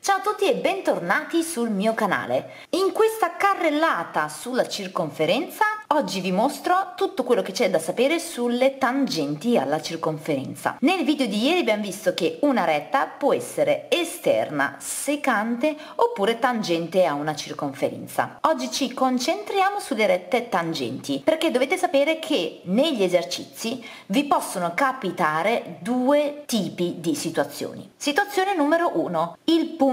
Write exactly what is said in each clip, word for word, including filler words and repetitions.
Ciao a tutti e bentornati sul mio canale. In questa carrellata sulla circonferenza oggi vi mostro tutto quello che c'è da sapere sulle tangenti alla circonferenza. Nel video di ieri abbiamo visto che una retta può essere esterna, secante oppure tangente a una circonferenza. Oggi ci concentriamo sulle rette tangenti perché dovete sapere che negli esercizi vi possono capitare due tipi di situazioni. Situazione numero uno: il punto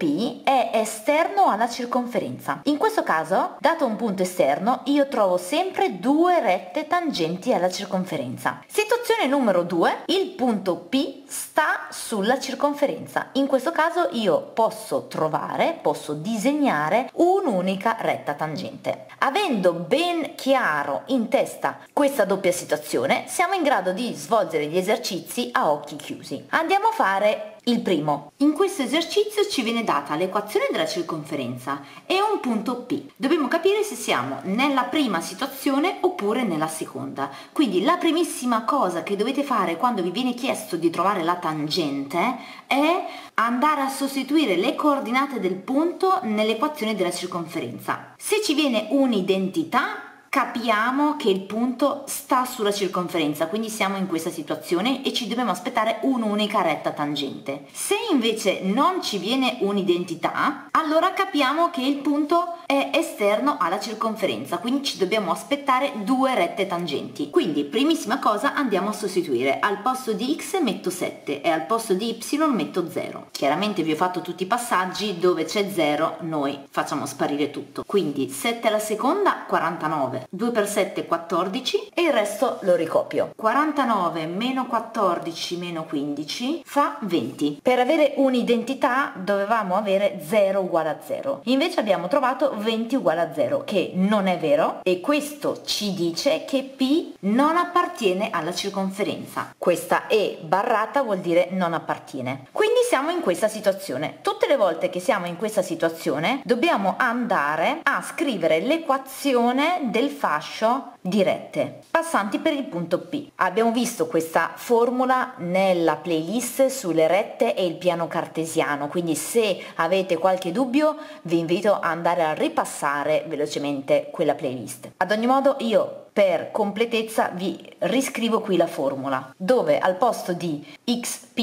P è esterno alla circonferenza. In questo caso, dato un punto esterno, io trovo sempre due rette tangenti alla circonferenza. Situazione numero due: il punto P sta sulla circonferenza. In questo caso io posso trovare, posso disegnare un'unica retta tangente. Avendo ben chiaro in testa questa doppia situazione, siamo in grado di svolgere gli esercizi a occhi chiusi. Andiamo a fare il primo. In questo esercizio ci viene data l'equazione della circonferenza e un punto P. Dobbiamo capire se siamo nella prima situazione oppure nella seconda. Quindi la primissima cosa che dovete fare quando vi viene chiesto di trovare la tangente è andare a sostituire le coordinate del punto nell'equazione della circonferenza. Se ci viene un'identità, capiamo che il punto sta sulla circonferenza, quindi siamo in questa situazione e ci dobbiamo aspettare un'unica retta tangente. Se invece non ci viene un'identità, allora capiamo che il punto è esterno alla circonferenza, quindi ci dobbiamo aspettare due rette tangenti. Quindi primissima cosa, andiamo a sostituire. Al posto di x metto sette e al posto di y metto zero. Chiaramente vi ho fatto tutti i passaggi, dove c'è zero noi facciamo sparire tutto. Quindi sette alla seconda, quarantanove. due per sette quattordici e il resto lo ricopio. quarantanove meno quattordici meno quindici fa venti. Per avere un'identità dovevamo avere zero uguale a zero. Invece abbiamo trovato venti uguale a zero, che non è vero, e questo ci dice che P non appartiene alla circonferenza. Questa E barrata vuol dire non appartiene. Quindi siamo in questa situazione. Tutte le volte che siamo in questa situazione dobbiamo andare a scrivere l'equazione del fascio di rette passanti per il punto P. Abbiamo visto questa formula nella playlist sulle rette e il piano cartesiano, quindi se avete qualche dubbio vi invito ad andare a ripassare velocemente quella playlist. Ad ogni modo io per completezza vi riscrivo qui la formula, dove al posto di xp,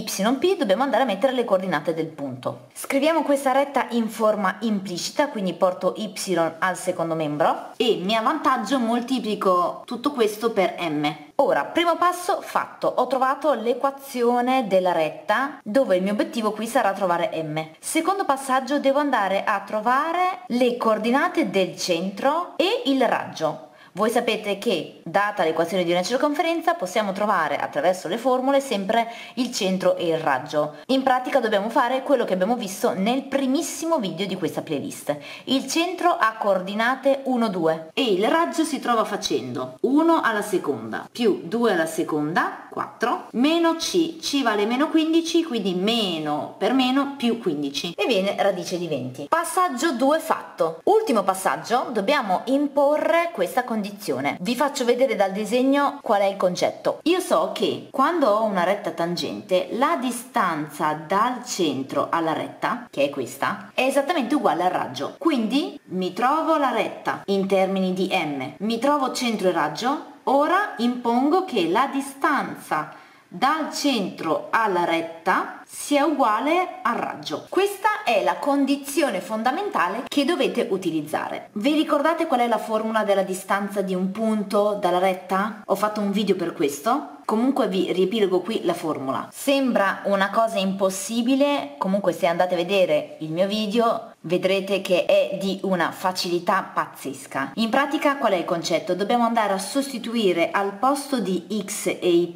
yp dobbiamo andare a mettere le coordinate del punto. Scriviamo questa retta in forma implicita, quindi porto y al secondo membro e mi avvantaggio, moltiplico tutto questo per m. Ora, primo passo fatto, ho trovato l'equazione della retta dove il mio obiettivo qui sarà trovare m. Secondo passaggio, devo andare a trovare le coordinate del centro e il raggio. Voi sapete che, data l'equazione di una circonferenza, possiamo trovare attraverso le formule sempre il centro e il raggio. In pratica dobbiamo fare quello che abbiamo visto nel primissimo video di questa playlist. Il centro ha coordinate uno, due e il raggio si trova facendo uno alla seconda più due alla seconda, quattro, meno c, c vale meno quindici, quindi meno per meno più quindici e viene radice di venti. Passaggio due fatto. Ultimo passaggio, dobbiamo imporre questa condizione. Vi faccio vedere dal disegno qual è il concetto. Io so che quando ho una retta tangente, la distanza dal centro alla retta, che è questa, è esattamente uguale al raggio. Quindi mi trovo la retta in termini di m, mi trovo centro e raggio. Ora impongo che la distanza dal centro alla retta sia uguale al raggio. Questa è la condizione fondamentale che dovete utilizzare. Vi ricordate qual è la formula della distanza di un punto dalla retta? Ho fatto un video per questo. Comunque vi riepilogo qui la formula. Sembra una cosa impossibile, comunque se andate a vedere il mio video vedrete che è di una facilità pazzesca. In pratica qual è il concetto? Dobbiamo andare a sostituire al posto di x e y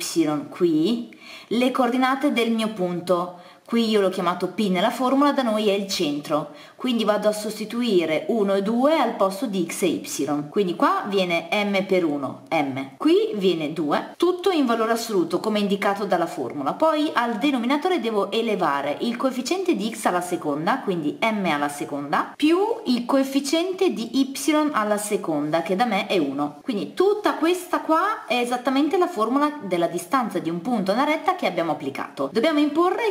qui le coordinate del mio punto. Qui io l'ho chiamato P nella formula, da noi è il centro, quindi vado a sostituire uno e due al posto di x e y, quindi qua viene m per uno, m, qui viene due, tutto in valore assoluto come indicato dalla formula. Poi al denominatore devo elevare il coefficiente di x alla seconda, quindi m alla seconda, più il coefficiente di y alla seconda, che da me è uno. Quindi tutta questa qua è esattamente la formula della distanza di un punto a una retta che abbiamo applicato. Dobbiamo imporre che sia uguale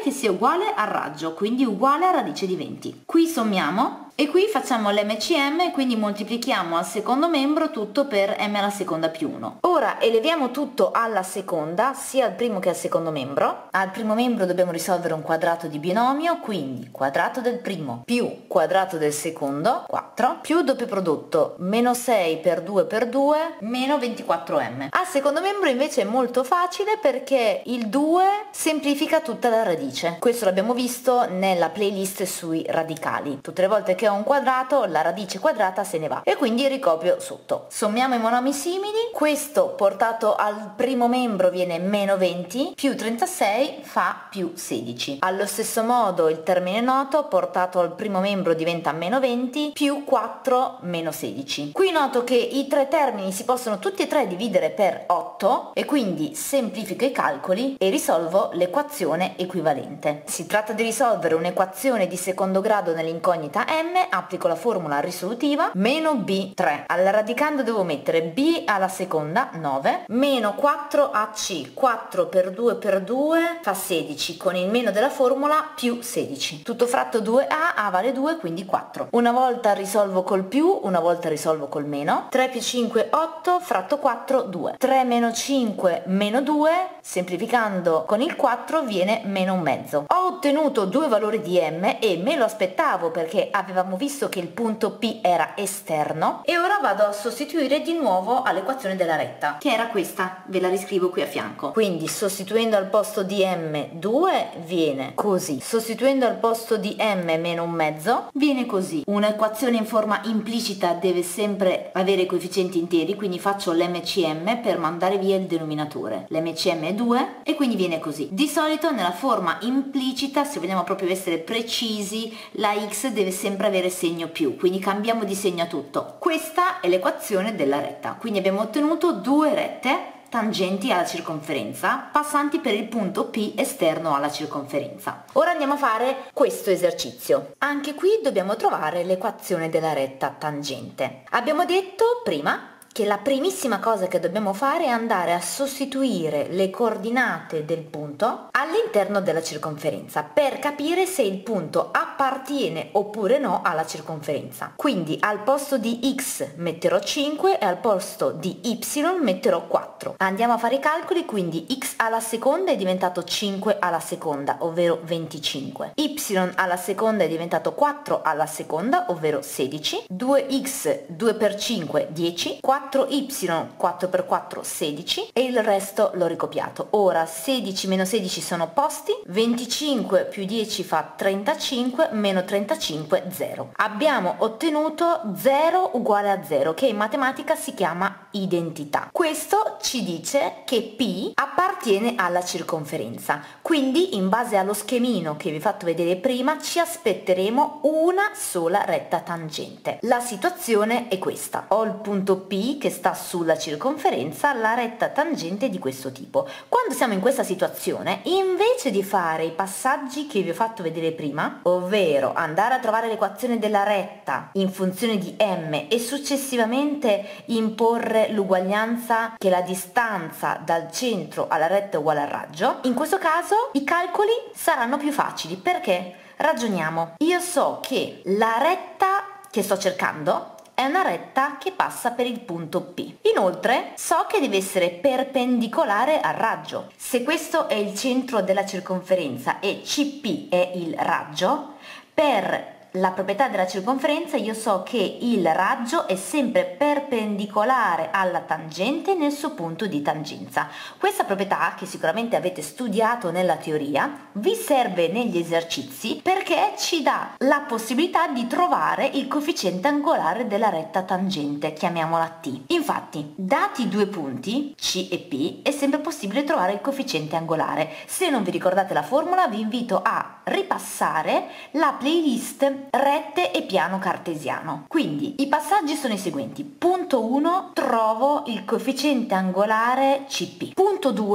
uguale al raggio, quindi uguale a radice di venti. Qui sommiamo e qui facciamo l'M C M, quindi moltiplichiamo al secondo membro tutto per m alla seconda più uno. Ora eleviamo tutto alla seconda, sia al primo che al secondo membro. Al primo membro dobbiamo risolvere un quadrato di binomio, quindi quadrato del primo più quadrato del secondo, quattro, più doppio prodotto, meno sei per due per due, meno ventiquattro m. Al secondo membro invece è molto facile perché il due semplifica tutta la radice. Questo l'abbiamo visto nella playlist sui radicali. Tutte le volte che ho un quadrato, la radice quadrata se ne va e quindi ricopio sotto. Sommiamo i monomi simili, questo portato al primo membro viene meno venti, più trentasei fa più sedici. Allo stesso modo il termine noto portato al primo membro diventa meno venti, più quattro meno sedici. Qui noto che i tre termini si possono tutti e tre dividere per otto e quindi semplifico i calcoli e risolvo l'equazione equivalente. Si tratta di risolvere un'equazione di secondo grado nell'incognita m, applico la formula risolutiva, meno b tre. Al radicando devo mettere b alla seconda, nove, meno quattro a c, quattro per due per due fa sedici, con il meno della formula più sedici. Tutto fratto due a, a vale due, quindi quattro. Una volta risolvo col più, una volta risolvo col meno. tre più cinque, otto, fratto quattro, due. tre meno cinque meno due, semplificando con il quattro viene meno un mezzo. Ho ottenuto due valori di m e me lo aspettavo perché avevamo visto che il punto P era esterno e ora vado a sostituire di nuovo all'equazione della retta, che era questa, ve la riscrivo qui a fianco. Quindi sostituendo al posto di m due viene così, sostituendo al posto di m meno un mezzo viene così. Un'equazione in forma implicita deve sempre avere coefficienti interi, quindi faccio l'M C M per mandare via il denominatore. L'M C M è due e quindi viene così. Di solito nella forma implicita, se vogliamo proprio essere precisi, la x deve sempre avere segno più, quindi cambiamo di segno a tutto. Questa è l'equazione della retta, quindi abbiamo ottenuto due rette tangenti alla circonferenza passanti per il punto P esterno alla circonferenza. Ora andiamo a fare questo esercizio. Anche qui dobbiamo trovare l'equazione della retta tangente. Abbiamo detto prima che la primissima cosa che dobbiamo fare è andare a sostituire le coordinate del punto all'interno della circonferenza per capire se il punto appartiene oppure no alla circonferenza. Quindi al posto di x metterò cinque e al posto di y metterò quattro. Andiamo a fare i calcoli, quindi x alla seconda è diventato cinque alla seconda, ovvero venticinque. Y alla seconda è diventato quattro alla seconda, ovvero sedici. due x, due per cinque, dieci. quattro y, quattro per quattro, sedici e il resto l'ho ricopiato. Ora sedici meno sedici sono opposti, venticinque più dieci fa trentacinque, meno trentacinque, zero. Abbiamo ottenuto zero uguale a zero, che in matematica si chiama identità. Questo ci dice che P appartiene alla circonferenza, quindi in base allo schemino che vi ho fatto vedere prima ci aspetteremo una sola retta tangente. La situazione è questa: ho il punto P che sta sulla circonferenza, la retta tangente di questo tipo. Quando siamo in questa situazione, invece di fare i passaggi che vi ho fatto vedere prima, ovvero andare a trovare l'equazione della retta in funzione di m e successivamente imporre l'uguaglianza che la distanza dal centro alla retta è uguale al raggio, in questo caso i calcoli saranno più facili. Perché? Ragioniamo. Io so che la retta che sto cercando è una retta che passa per il punto P. Inoltre so che deve essere perpendicolare al raggio. Se questo è il centro della circonferenza e C P è il raggio, per la proprietà della circonferenza io so che il raggio è sempre perpendicolare alla tangente nel suo punto di tangenza. Questa proprietà, che sicuramente avete studiato nella teoria, vi serve negli esercizi perché ci dà la possibilità di trovare il coefficiente angolare della retta tangente, chiamiamola T. Infatti, dati due punti, C e P, è sempre possibile trovare il coefficiente angolare. Se non vi ricordate la formula, vi invito a ripassare la playlist rette e piano cartesiano. Quindi i passaggi sono i seguenti: punto uno, trovo il coefficiente angolare C P. Punto due,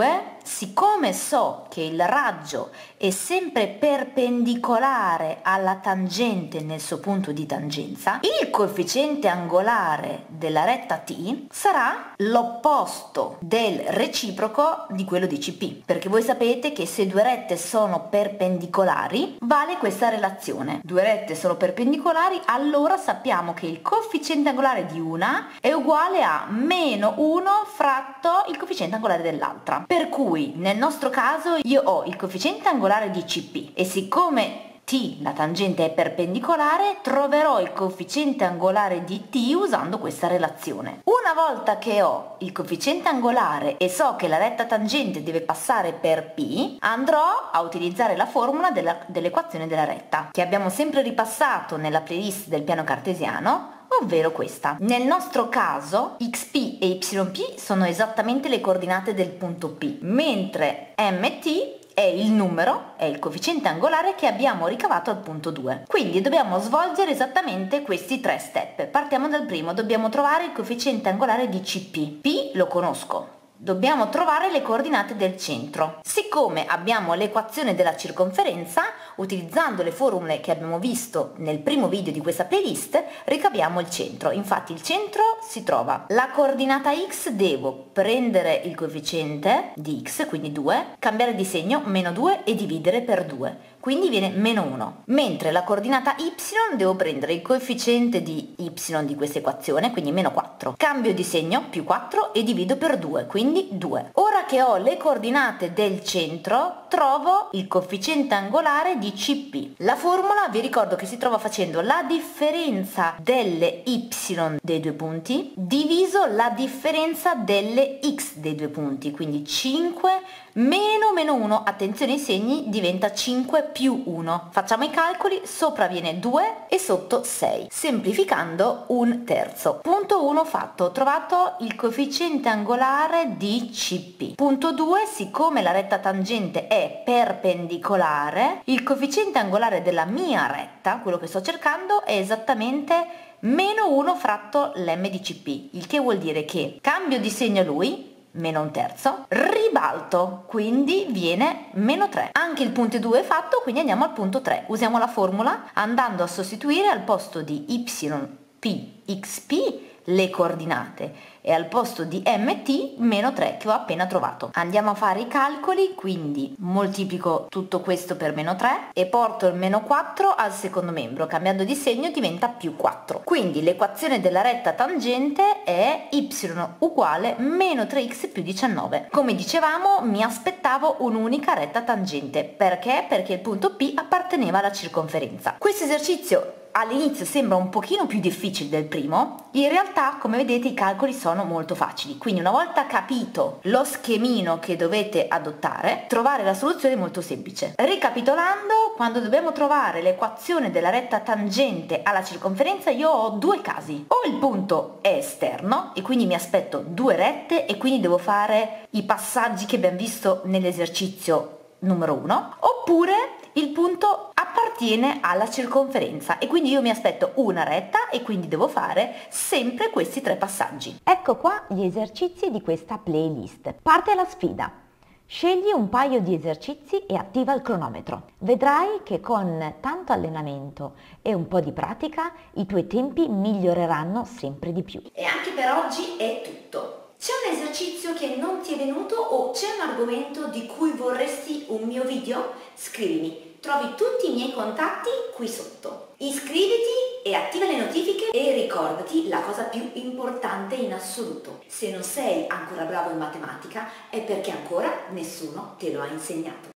siccome so che il raggio è sempre perpendicolare alla tangente nel suo punto di tangenza, il coefficiente angolare della retta T sarà l'opposto del reciproco di quello di C P, perché voi sapete che se due rette sono perpendicolari vale questa relazione. Due rette sono perpendicolari, allora sappiamo che il coefficiente angolare di una è uguale a meno uno fratto il coefficiente angolare dell'altra. Per cui nel nostro caso io ho il coefficiente angolare di C P e siccome T, la tangente è perpendicolare, troverò il coefficiente angolare di T usando questa relazione. Una volta che ho il coefficiente angolare e so che la retta tangente deve passare per P, andrò a utilizzare la formula della, dell'equazione della retta, che abbiamo sempre ripassato nella playlist del piano cartesiano, ovvero questa. Nel nostro caso xp e yp sono esattamente le coordinate del punto P, mentre mt è il numero, è il coefficiente angolare che abbiamo ricavato al punto due. Quindi dobbiamo svolgere esattamente questi tre step. Partiamo dal primo, dobbiamo trovare il coefficiente angolare di C P. P lo conosco. Dobbiamo trovare le coordinate del centro. Siccome abbiamo l'equazione della circonferenza, utilizzando le formule che abbiamo visto nel primo video di questa playlist, ricaviamo il centro. Infatti il centro si trova la coordinata x, devo prendere il coefficiente di x, quindi due, cambiare di segno, meno due e dividere per due. Quindi viene meno uno, mentre la coordinata y devo prendere il coefficiente di y di questa equazione, quindi meno quattro, cambio di segno, più quattro e divido per due, quindi due. Ora che ho le coordinate del centro, trovo il coefficiente angolare di C P. La formula vi ricordo che si trova facendo la differenza delle y dei due punti diviso la differenza delle x dei due punti, quindi cinque meno meno uno, attenzione ai segni, diventa cinque più uno. Facciamo i calcoli, sopra viene due e sotto sei, semplificando un terzo. Punto uno fatto, ho trovato il coefficiente angolare di C P. Punto due, siccome la retta tangente è perpendicolare, il coefficiente angolare della mia retta, quello che sto cercando, è esattamente meno uno fratto l'm di C P, il che vuol dire che cambio di segno lui, meno un terzo, ribalto, quindi viene meno tre. Anche il punto due è fatto, quindi andiamo al punto tre. Usiamo la formula andando a sostituire al posto di yp xp le coordinate e al posto di mt meno tre che ho appena trovato. Andiamo a fare i calcoli, quindi moltiplico tutto questo per meno tre e porto il meno quattro al secondo membro, cambiando di segno diventa più quattro. Quindi l'equazione della retta tangente è y uguale meno tre x più diciannove. Come dicevamo, mi aspettavo un'unica retta tangente. Perché? Perché il punto P apparteneva alla circonferenza. Questo esercizio all'inizio sembra un pochino più difficile del primo, in realtà come vedete i calcoli sono molto facili, quindi una volta capito lo schemino che dovete adottare, trovare la soluzione è molto semplice. Ricapitolando, quando dobbiamo trovare l'equazione della retta tangente alla circonferenza io ho due casi: o il punto è esterno e quindi mi aspetto due rette e quindi devo fare i passaggi che abbiamo visto nell'esercizio numero uno, oppure il punto appartiene alla circonferenza e quindi io mi aspetto una retta e quindi devo fare sempre questi tre passaggi. Ecco qua gli esercizi di questa playlist. Parte la sfida. Scegli un paio di esercizi e attiva il cronometro. Vedrai che con tanto allenamento e un po' di pratica i tuoi tempi miglioreranno sempre di più. E anche per oggi è tutto. C'è un esercizio che non ti è venuto o c'è un argomento di cui vorresti un mio video? Scrivimi, trovi tutti i miei contatti qui sotto. Iscriviti e attiva le notifiche e ricordati la cosa più importante in assoluto. Se non sei ancora bravo in matematica è perché ancora nessuno te lo ha insegnato.